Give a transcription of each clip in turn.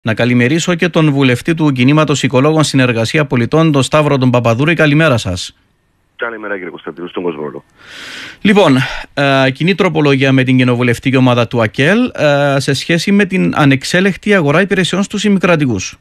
Να καλημερίσω και τον βουλευτή του Κινήματος Οικολόγων Συνεργασία Πολιτών, τον Σταύρο τον Παπαδούρη. Καλημέρα σας. Καλημέρα κύριε Κωνσταντίνου, στον κόσμο. Λοιπόν, κοινή τροπολογία με την κοινοβουλευτική ομάδα του ΑΚΕΛ σε σχέση με την ανεξέλεκτη αγορά υπηρεσιών στους ημικρατικούς.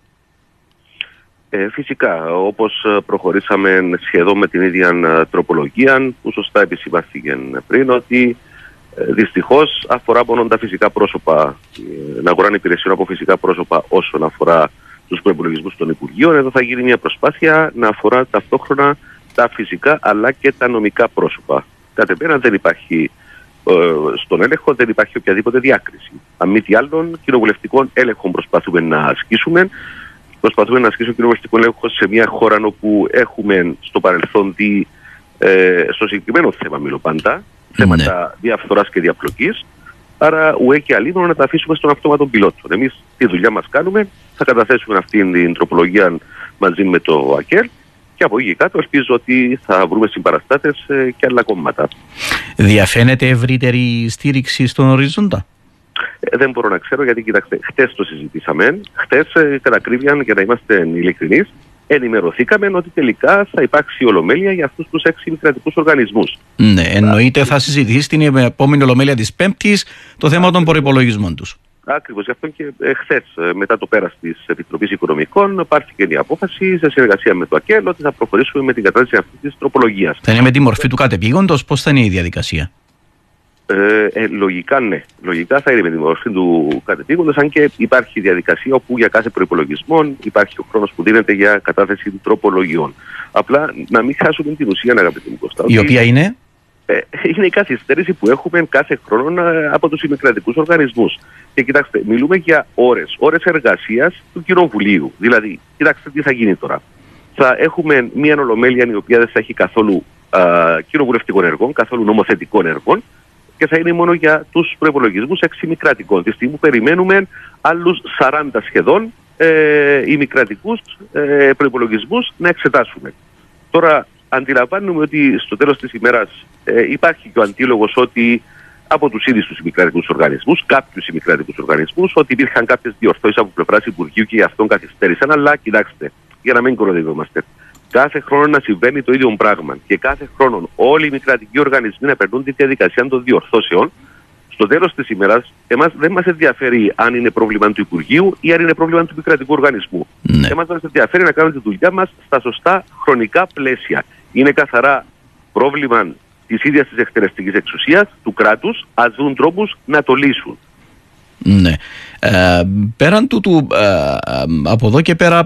Φυσικά, όπως προχωρήσαμε σχεδόν με την ίδια τροπολογία που σωστά επισημάθηκε πριν, ότι δυστυχώς αφορά μόνο τα φυσικά πρόσωπα, να αγοράνε υπηρεσιών από φυσικά πρόσωπα όσον αφορά τους προϋπολογισμούς των Υπουργείων. Εδώ θα γίνει μια προσπάθεια να αφορά ταυτόχρονα τα φυσικά αλλά και τα νομικά πρόσωπα. Κατ' εμένα δεν υπάρχει στον έλεγχο, δεν υπάρχει οποιαδήποτε διάκριση. Αν μη τι άλλον, κοινοβουλευτικών έλεγχων προσπαθούμε να ασκήσουμε. Προσπαθούμε να ασκήσουμε κοινοβουλευτικό έλεγχο σε μια χώρα όπου έχουμε στο παρελθόν δει στο συγκεκριμένο θέμα, μιλώ πάντα, θέματα διαφθοράς και διαπλοκής. Άρα, ουέ και αλίμονο να τα αφήσουμε στον αυτόματο πιλότο. Εμείς τη δουλειά μας κάνουμε, θα καταθέσουμε αυτή την τροπολογία μαζί με το ΑΚΕΛ και από εκεί και κάτω ελπίζω ότι θα βρούμε συμπαραστάτες και άλλα κόμματα. Διαφαίνεται ευρύτερη στήριξη στον ορίζοντα? Δεν μπορώ να ξέρω γιατί, κοιτάξτε, χτες το συζητήσαμε. Χτες, κατά ακρίβεια, για να είμαστε ειλικρινείς, ενημερωθήκαμε ότι τελικά θα υπάρξει ολομέλεια για αυτούς τους 6 κρατικούς οργανισμούς. Ναι, εννοείται θα συζητηθεί στην επόμενη ολομέλεια της Πέμπτης το θέμα των προϋπολογισμών τους. Ακριβώς, γι' αυτό και χθες, μετά το πέρας της Επιτροπής Οικονομικών, πάρθηκε η απόφαση σε συνεργασία με το ΑΚΕΛ ότι θα προχωρήσουμε με την κατάσταση αυτής της τροπολογίας. Θα είναι με τη μορφή του κατεπήγοντος, πώς θα είναι η διαδικασία? Λογικά ναι. Λογικά θα είναι με τη μορφή του κατεπήγοντος, αν και υπάρχει διαδικασία όπου για κάθε προϋπολογισμό υπάρχει ο χρόνος που δίνεται για κατάθεση τροπολογιών. Απλά να μην χάσουμε την ουσία, αγαπητοί μου Κώστα. Η οποία είναι? Είναι η καθυστέρηση που έχουμε κάθε χρόνο από τους ημικρατικούς οργανισμούς. Και κοιτάξτε, μιλούμε για ώρες εργασίας του Κοινοβουλίου. Δηλαδή, κοιτάξτε τι θα γίνει τώρα. Θα έχουμε μια ολομέλεια η οποία δεν θα έχει καθόλου κοινοβουλευτικών έργων, καθόλου νομοθετικών έργων και θα είναι μόνο για τους προϋπολογισμούς 6 ημικρατικών. Τη στιγμή που περιμένουμε άλλους 40 σχεδόν ημικρατικούς προϋπολογισμούς να εξετάσουμε. Τώρα, αντιλαμβάνουμε ότι στο τέλος της ημέρας υπάρχει και ο αντίλογος ότι από τους ίδιους τους ημικρατικούς οργανισμούς, κάποιους ημικρατικούς οργανισμούς, ότι υπήρχαν κάποιες διορθώσεις από πλευράς Υπουργείου και γι' αυτόν καθυστέρησαν. Αλλά κοιτάξτε, για να μην κοροϊδευόμαστε, κάθε χρόνο να συμβαίνει το ίδιο πράγμα και κάθε χρόνο όλοι οι ημικρατικοί οργανισμοί να περνούν τη διαδικασία των διορθώσεων. Στο τέλος της ημέρας, εμάς δεν μας ενδιαφέρει αν είναι πρόβλημα του Υπουργείου ή αν είναι πρόβλημα του επικρατικού οργανισμού. Ναι. Εμάς μας ενδιαφέρει να κάνουμε τη δουλειά μας στα σωστά χρονικά πλαίσια. Είναι καθαρά πρόβλημα της ίδιας της εκτελεστικής εξουσίας, του κράτους, ας δουν τρόπους να το λύσουν. Ναι. Πέραν τούτου, από εδώ και πέρα,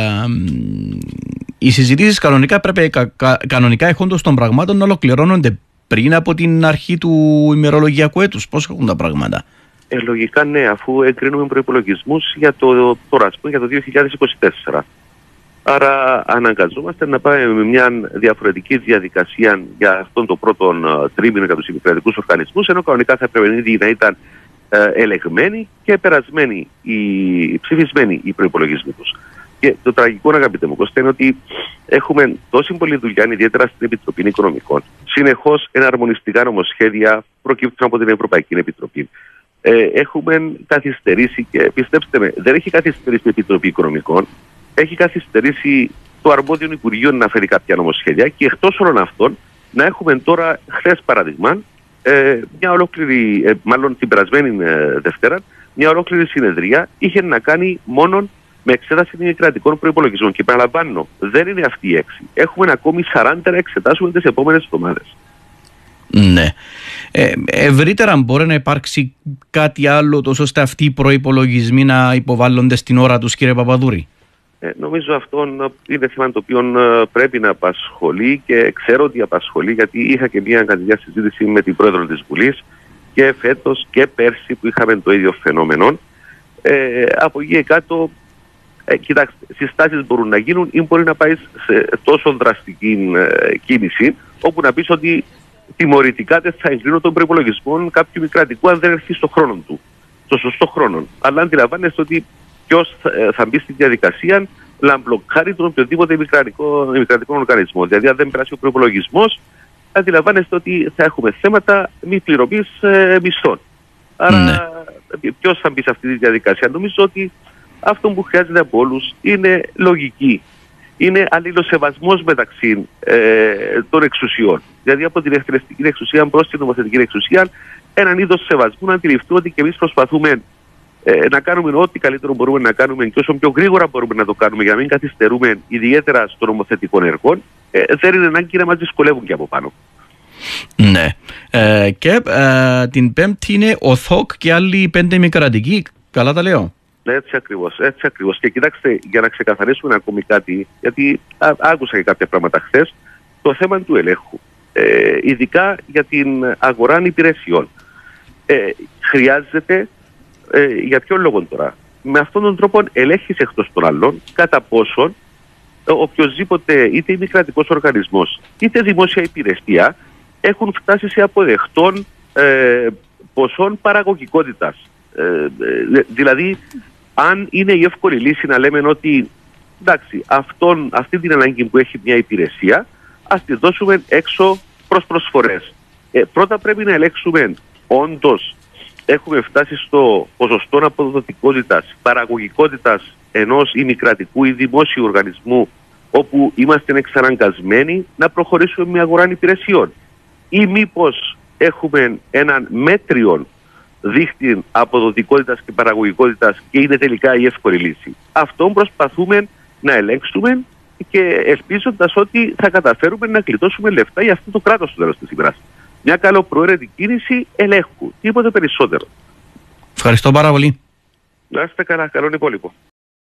οι συζητήσεις κανονικά πρέπει, κανονικά εχόντως των πραγμάτων, να ολοκληρώνονται πριν από την αρχή του ημερολογιακού έτους. Πώς έχουν τα πράγματα? Λογικά ναι, αφού εγκρίνουμε προϋπολογισμούς για το 2024. Άρα αναγκαζόμαστε να πάμε με μια διαφορετική διαδικασία για αυτόν τον πρώτο τρίμηνο για τους ημικρατικούς οργανισμούς, ενώ κανονικά θα έπρεπε ήδη να ήταν ελεγμένοι και περασμένοι ψηφισμένοι οι προϋπολογισμοί τους. Και το τραγικό, αγαπητέ μου Κώστα, είναι ότι έχουμε τόση πολλή δουλειά, ιδιαίτερα στην Επιτροπή Οικονομικών. Συνεχώς εναρμονιστικά νομοσχέδια προκύπτουν από την Ευρωπαϊκή Επιτροπή. Έχουμε καθυστερήσει και πιστέψτε με, δεν έχει καθυστερήσει η Επιτροπή Οικονομικών, έχει καθυστερήσει το αρμόδιο Υπουργείο να φέρει κάποια νομοσχέδια και εκτός όλων αυτών να έχουμε τώρα, χθες παράδειγμα, μια ολόκληρη, μάλλον την περασμένη Δευτέρα, μια ολόκληρη συνεδρία είχε να κάνει μόνο με εξέταση των κρατικών προϋπολογισμών. Και παραλαμβάνω, δεν είναι αυτοί οι 6. Έχουμε ακόμη 40 να εξετάσουμε τις επόμενες εβδομάδες. Ναι. Ευρύτερα μπορεί να υπάρξει κάτι άλλο τόσο ώστε αυτοί οι προϋπολογισμοί να υποβάλλονται στην ώρα τους, κύριε Παπαδούρη? Νομίζω αυτό είναι θέμα το οποίο πρέπει να απασχολεί και ξέρω ότι απασχολεί, γιατί είχα και μια κατηδιά συζήτηση με την πρόεδρο της Βουλής και φέτος και πέρσι που είχαμε το ίδιο φαινόμενο. Από εκεί κάτω, κοιτάξτε, συστάσεις μπορούν να γίνουν ή μπορεί να πάει σε τόσο δραστική κίνηση όπου να πεις ότι τιμωρητικά δεν θα εγκρίνω τον προϋπολογισμό κάποιου μικρατικού αν δεν έρθει στο χρόνο του, στο σωστό χρόνο. Αλλά αντιλαμβάνεστε ότι ποιος θα μπει στη διαδικασία να μπλοκάρει τον οποιοδήποτε ημικρατικό οργανισμό. Δηλαδή, αν δεν περάσει ο προϋπολογισμός, αντιλαμβάνεστε ότι θα έχουμε θέματα μη πληρωμής μισθών. Άρα, ποιος θα μπει σε αυτή τη διαδικασία? Νομίζω ότι αυτό που χρειάζεται από όλους είναι λογική. Είναι αλληλοσεβασμός μεταξύ των εξουσιών. Δηλαδή από την εκτελεστική εξουσία προς την νομοθετική εξουσία, έναν είδος σεβασμού να αντιληφθούμε ότι και εμείς προσπαθούμε να κάνουμε ό,τι καλύτερο μπορούμε να κάνουμε και όσο πιο γρήγορα μπορούμε να το κάνουμε για να μην καθυστερούμε ιδιαίτερα στο νομοθετικό έργο. Δεν είναι ανάγκη να μας δυσκολεύουν και από πάνω. Ναι. Και την Πέμπτη είναι ο ΘΟΚ και άλλοι 5 ημικρατικοί. Καλά τα λέω. Έτσι ακριβώς. Και κοιτάξτε, για να ξεκαθαρίσουμε ακόμη κάτι, γιατί άκουσα και κάποια πράγματα χθες, το θέμα του ελέγχου. Ειδικά για την αγορά υπηρεσιών. Χρειάζεται, για ποιο λόγο τώρα, με αυτόν τον τρόπο ελέγχεις εκτός των άλλων κατά πόσον οποιοσδήποτε είτε ημικρατικός οργανισμός είτε δημόσια υπηρεσία έχουν φτάσει σε αποδεκτών ποσών παραγωγικότητας. Δηλαδή, αν είναι η εύκολη λύση να λέμε ότι εντάξει, αυτή την ανάγκη που έχει μια υπηρεσία, ας τη δώσουμε έξω προς προσφορές. Πρώτα πρέπει να ελέγξουμε όντως έχουμε φτάσει στο ποσοστό αποδοτικότητας, παραγωγικότητας ενός ημικρατικού ή δημόσιου οργανισμού, όπου είμαστε εξαναγκασμένοι να προχωρήσουμε με αγορά υπηρεσιών. Ή μήπως έχουμε έναν μέτριο δίχτυ αποδοτικότητας και παραγωγικότητας και είναι τελικά η εύκολη λύση. Αυτό προσπαθούμε να ελέγξουμε και ελπίζοντας ότι θα καταφέρουμε να κλειτώσουμε λεφτά για αυτό το κράτος στο τέλος της ημέρας. Μια καλοπροαίρετη κίνηση ελέγχου, τίποτε περισσότερο. Ευχαριστώ πάρα πολύ. Να είστε καλά, καλό υπόλοιπο.